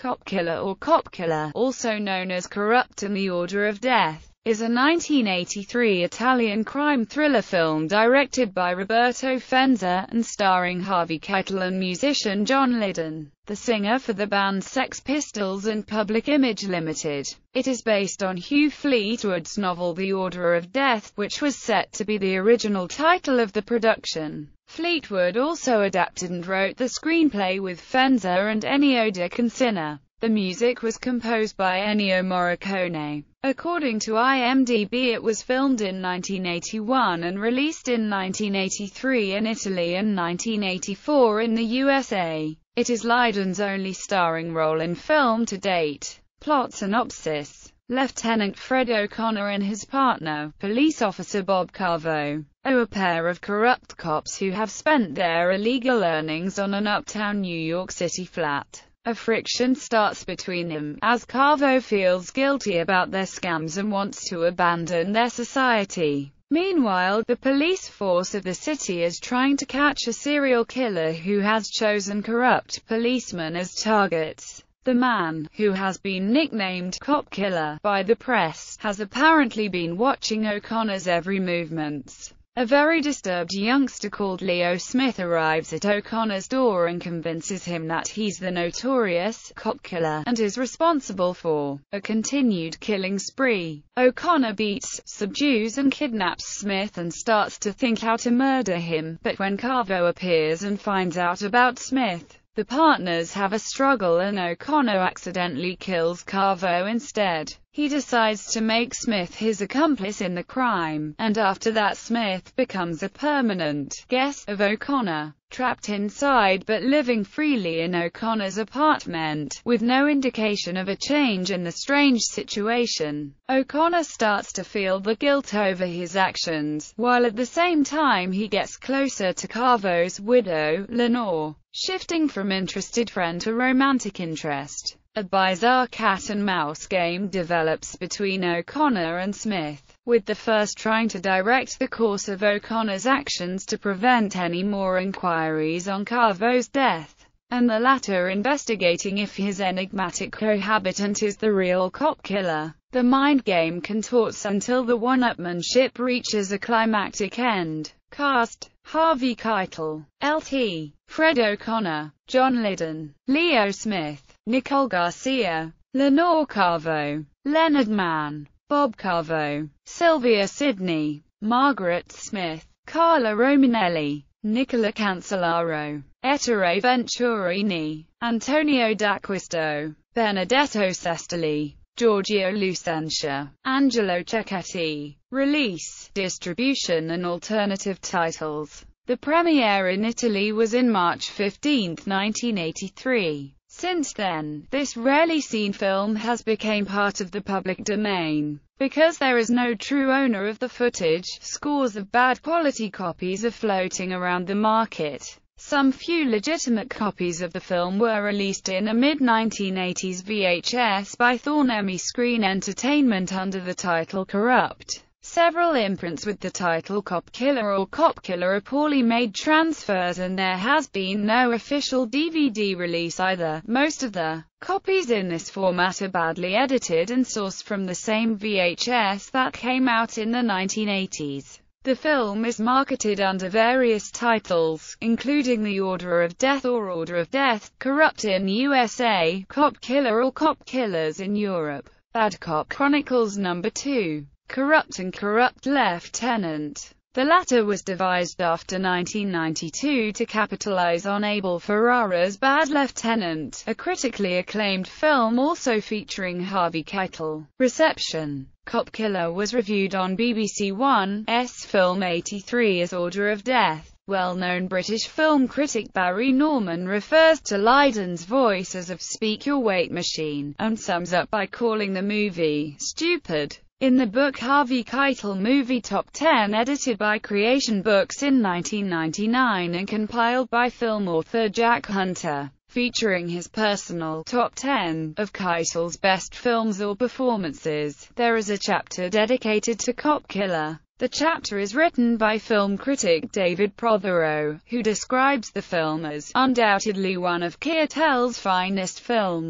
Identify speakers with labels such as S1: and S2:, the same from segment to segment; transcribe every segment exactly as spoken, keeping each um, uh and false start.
S1: Cop Killer or Cop Killer, also known as Corrupt and the Order of Death, is a nineteen eighty-three Italian crime thriller film directed by Roberto Fenza, and starring Harvey Keitel and musician John Lydon, the singer for the bands Sex Pistols and Public Image Limited. It is based on Hugh Fleetwood's novel The Order of Death, which was set to be the original title of the production. Fleetwood also adapted and wrote the screenplay with Fenza and Ennio Da Concina. The music was composed by Ennio Morricone. According to I M D B, it was filmed in nineteen eighty-one and released in nineteen eighty-three in Italy and nineteen eighty-four in the U S A. It is Lydon's only starring role in film to date. Plot synopsis: Lieutenant Fred O'Connor and his partner, police officer Bob Carvo, are a pair of corrupt cops who have spent their illegal earnings on an uptown New York City flat. A friction starts between them, as Carvo feels guilty about their scams and wants to abandon their society. Meanwhile, the police force of the city is trying to catch a serial killer who has chosen corrupt policemen as targets. The man, who has been nicknamed Cop Killer by the press, has apparently been watching O'Connor's every movements. A very disturbed youngster called Leo Smith arrives at O'Connor's door and convinces him that he's the notorious Cop Killer, and is responsible for a continued killing spree. O'Connor beats, subdues and kidnaps Smith and starts to think how to murder him, but when Carvo appears and finds out about Smith, the partners have a struggle and O'Connor accidentally kills Carvo instead. He decides to make Smith his accomplice in the crime, and after that Smith becomes a permanent guest of O'Connor. Trapped inside but living freely in O'Connor's apartment, with no indication of a change in the strange situation, O'Connor starts to feel the guilt over his actions, while at the same time he gets closer to Carvo's widow, Lenore, shifting from interested friend to romantic interest. A bizarre cat-and-mouse game develops between O'Connor and Smith, with the first trying to direct the course of O'Connor's actions to prevent any more inquiries on Carvo's death, and the latter investigating if his enigmatic cohabitant is the real Cop Killer. The mind game contorts until the one-upmanship reaches a climactic end. Cast: Harvey Keitel, L T, Fred O'Connor, John Lydon, Leo Smith, Nicole Garcia, Lenore Carvo, Leonard Mann, Bob Carvo, Sylvia Sidney, Margaret Smith, Carla Romanelli, Nicola Cancellara, Ettore Venturini, Antonio D'Acquisto, Benedetto Sestali, Giorgio Lucentia, Angelo Cecchetti. Release, distribution and alternative titles. The premiere in Italy was in March fifteenth, nineteen eighty-three. Since then, this rarely seen film has become part of the public domain. Because there is no true owner of the footage, scores of bad quality copies are floating around the market. Some few legitimate copies of the film were released in a mid nineteen eighties V H S by Thornemy Screen Entertainment under the title Corrupt. Several imprints with the title Cop Killer or Cop Killer are poorly made transfers, and there has been no official D V D release either. Most of the copies in this format are badly edited and sourced from the same V H S that came out in the nineteen eighties. The film is marketed under various titles, including The Order of Death or Order of Death, Corrupt in U S A, Cop Killer or Cop Killers in Europe, Bad Cop Chronicles number two. Corrupt and Corrupt Lieutenant. The latter was devised after nineteen ninety-two to capitalize on Abel Ferrara's Bad Lieutenant, a critically acclaimed film also featuring Harvey Keitel. Reception: Cop Killer was reviewed on B B C One's Film eighty-three as Order of Death. Well-known British film critic Barry Norman refers to Lydon's voice as a speak-your-weight machine, and sums up by calling the movie stupid. In the book Harvey Keitel Movie Top ten, edited by Creation Books in nineteen ninety-nine and compiled by film author Jack Hunter, featuring his personal top ten of Keitel's best films or performances, there is a chapter dedicated to Cop Killer. The chapter is written by film critic David Prothero, who describes the film as undoubtedly one of Keitel's finest films.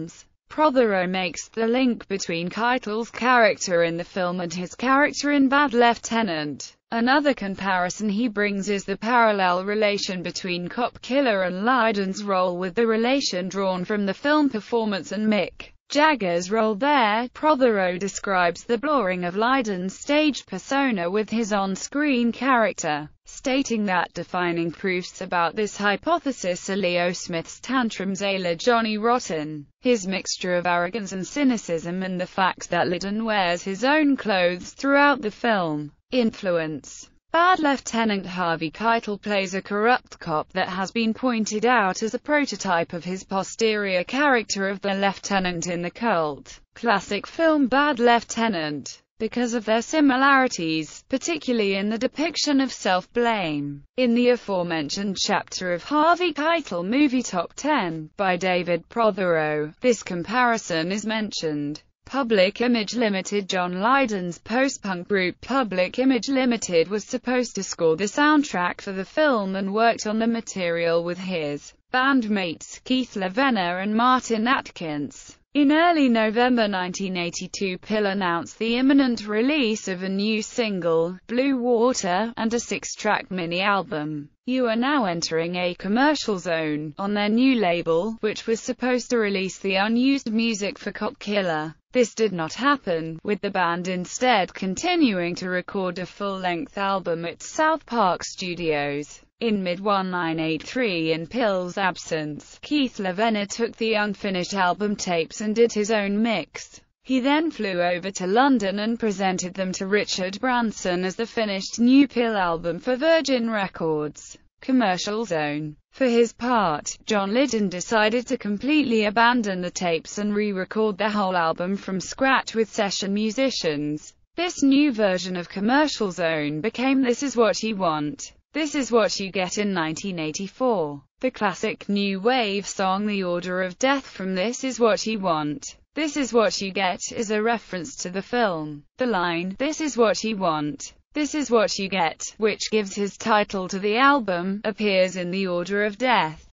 S1: Prothero makes the link between Keitel's character in the film and his character in Bad Lieutenant. Another comparison he brings is the parallel relation between Cop Killer and Lydon's role, with the relation drawn from the film performance and Mick Jagger's role there. Prothero describes the blurring of Lydon's stage persona with his on-screen character, stating that defining proofs about this hypothesis are Leo Smith's tantrums a la Johnny Rotten, his mixture of arrogance and cynicism, and the fact that Lydon wears his own clothes throughout the film. Influence. Bad Lieutenant Harvey Keitel plays a corrupt cop that has been pointed out as a prototype of his posterior character of the lieutenant in the cult classic film Bad Lieutenant, because of their similarities, particularly in the depiction of self-blame. In the aforementioned chapter of Harvey Keitel Movie Top ten, by David Prothero, this comparison is mentioned. Public Image Limited. John Lydon's post-punk group Public Image Limited was supposed to score the soundtrack for the film and worked on the material with his bandmates Keith Lavenna and Martin Atkins. In early November nineteen eighty-two, Pill announced the imminent release of a new single, Blue Water, and a six-track mini-album, You Are Now Entering a Commercial Zone, on their new label, which was supposed to release the unused music for Cop Killer. This did not happen, with the band instead continuing to record a full-length album at South Park Studios. In mid nineteen eighty-three, in Pill's absence, Keith Lavenna took the unfinished album tapes and did his own mix. He then flew over to London and presented them to Richard Branson as the finished new Pill album for Virgin Records. Commercial Zone. For his part, John Lydon decided to completely abandon the tapes and re-record the whole album from scratch with session musicians. This new version of Commercial Zone became This Is What You Want, This Is What You Get in nineteen eighty-four. The classic new wave song The Order of Death from This Is What You Want, This Is What You Get is a reference to the film. The line, This Is What You Want, This Is What You Get, which gives his title to the album, appears in The Order of Death.